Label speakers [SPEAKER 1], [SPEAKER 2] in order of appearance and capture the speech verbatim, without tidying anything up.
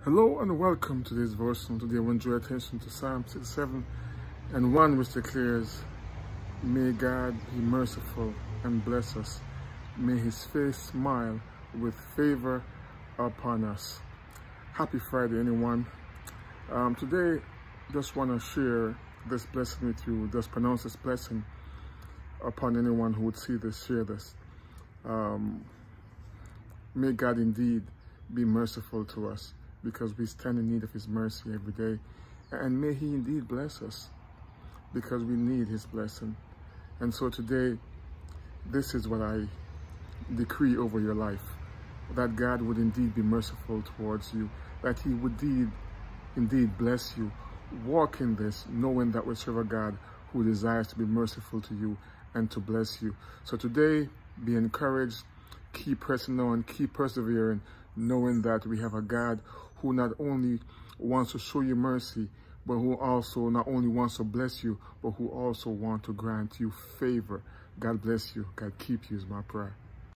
[SPEAKER 1] Hello and welcome to this devotion. Today I want to draw attention to Psalm sixty-seven and one, which declares, "May God be merciful and bless us. May his face smile with favor upon us." Happy Friday, anyone. Um, today, just want to share this blessing with you. Just pronounce this blessing upon anyone who would see this, share this. Um, may God indeed be merciful to us, because we stand in need of his mercy every day. And may he indeed bless us, because we need his blessing. And so today, this is what I decree over your life, that God would indeed be merciful towards you, that he would indeed, indeed bless you. Walk in this, knowing that we serve a God who desires to be merciful to you and to bless you. So today, be encouraged, keep pressing on, keep persevering, knowing that we have a God who not only wants to show you mercy, but who also not only wants to bless you, but who also wants to grant you favor. God bless you. God keep you is my prayer.